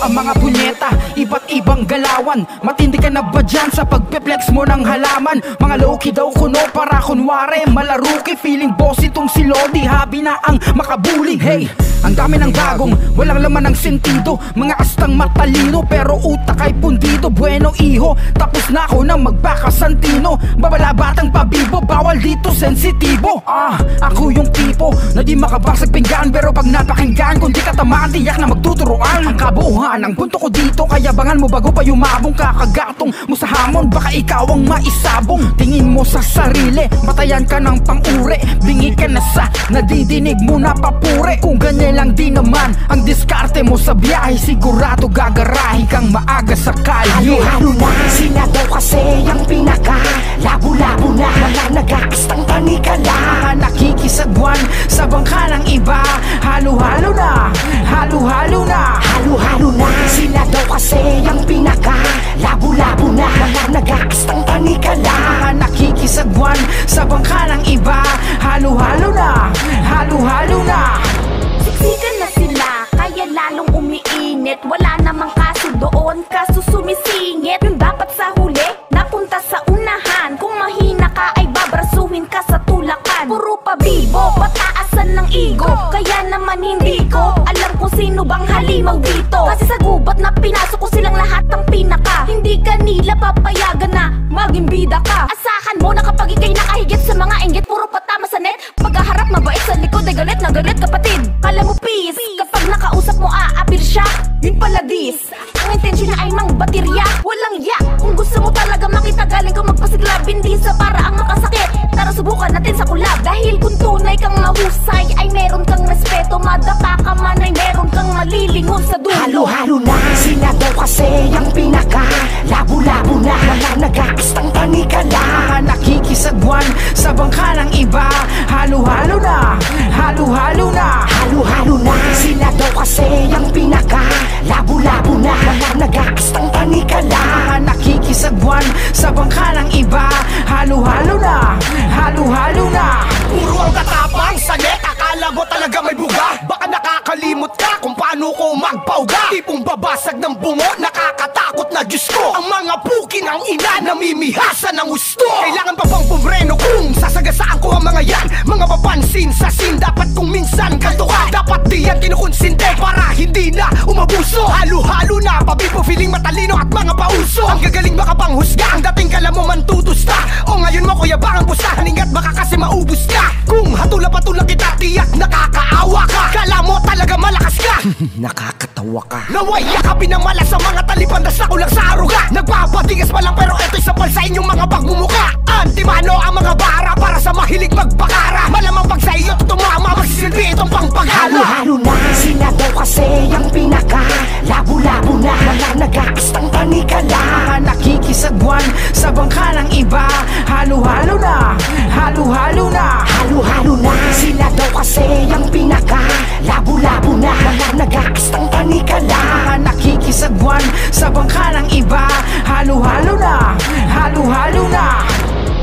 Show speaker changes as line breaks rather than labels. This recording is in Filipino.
ang mga punyeta, iba't ibang galawan. Matindi ka na ba dyan sa pagpe-flex mo ng halaman? Mga low-key daw kuno para kunwari malaruki. Feeling boss itong si Lodi, habi na ang makabuling. Hey, ang dami ng bagong, walang laman ng sentido. Mga astang matalino, pero utak ay pundido. Bueno iho, tapos na ako na magbakasantino. Babalabatang pabibo, bawal dito sensitibo. Ako yung tipo na di makabasag pinggan, pero pag napakinggan, kung di ka tamaan, tiyak na magtuturoan. Ang kabuuan ng punto ko dito, kaya bangan mo bago pa yumabong. Kakagatong mo sa hamon, baka ikaw ang maisabong. Tingin mo sa sarili, matayan ka ng pang-uri. Bingi ka na sa nadidinig mo na papuri. Kung ganyan lang di naman ang diskarte mo sa biyahe, sigurado gagarahi kang maaga sa kalye.
Halo-halo na, sila daw kasi ang pinaka labo-labo na, mga nag-aastang panikala,
nakikisagwan sa bangka ng iba. Halo-halo na, halo-halo na,
halo-halo na, sila daw kasi ang pinaka labo-labo na, mga nag-aastang panikala,
nakikisagwan sa bangka ng iba. Halo-halo na, halo-halo na.
Siksikan na sila, kaya lalong umiinit. Wala namang kaso doon, kaso sumisingit. Yung dapat sa huli, napunta sa unahan. Kung mahina ka ay babrasuhin ka sa tulakan. Puro pabibo, pataasan ng ego. Kaya naman hindi ko alam kung sino bang halimaw dito. Kasi sa gubat na pinasok ko silang lahat ng pinaka. Hindi kanila papayagan na maging bida ka. Asahan mo na kapag ikay nakahigit sa mga inggit, puro patama sa net. Pagkaharap mabait, sa likod ay galit na galit kapatid. Kala mo peace, kapag nakausap mo aapil siya, yun pala dis. Ang intensyon niya ay mang baterya, walang yak. Kung gusto mo talaga makita, galing ko magpasiklab. Hindi sa paraang makasakit, tara subukan natin sa kulab. Dahil kung tunay kang mahusay, ay meron kang respeto. Madapa ka man ay meron kang malilingon sa dulo.
Halo-halo na, sila daw kasi ang pinaka labo-labo na, mga nag-aastang panikala,
nakikisagwan sa bangka ng iba. Halo-halo na, halo-halo na,
halo-halo na, sila daw kasi ang pinaka labo-labo na, mga nag-aastang panikala,
nakikisagwan sa bangka ng iba. Halo-halo na, halo-halo na.
Puro ang katapang sanet, akala mo talaga may buga. Baka nakakalimot ka kung paano ko magpauga. Tipong babasag ng bungo, nakakatakot na Diyos ko. Ang mga puki ng ina, namimihasa ng gusto. Kailangan pa bang bumreno kung sasagasaan ko ang mga yan? Mga papansin sa sin, dapat kung minsan kanto ka. Dapat di yan kinukonsinte para hindi na umabuso. Halo-halo na, pabibo, feeling matalino at mga pauso. Ang gagaling baka pang husga, ang dating kala mo man tutusta. O ngayon mo kuya bang ang pustahan, ingat baka kasi maubos ka. Kung hatula-patula kita, tiyak nakakaawa ka. Kala mo talaga malakas ka.
Nakakatawa ka.
Naway yakapin ang malas sa mga talipandas na kulang sa aruga. Nagpapatigas pa lang pero eto'y sapal sa inyong mga pagmumuka. Antimano ang mga bara para sa mahilig magpakara. Malamang pag sa iyo tumama, magsisilbi itong pangpaghala.
halo-halo na, sila daw kasi ang pinaka labo-labo na, mga nag-aastang panikala,
nakikisagwan sa bangka ng iba. Halo-halo na, halo-halo na,
halo-halo na, sila daw kasi ang pinaka labo-labo na, mga nag-aastang panikala,
nakikisagwan sa bangka ng iba. Halo-halo na, halo-halo na.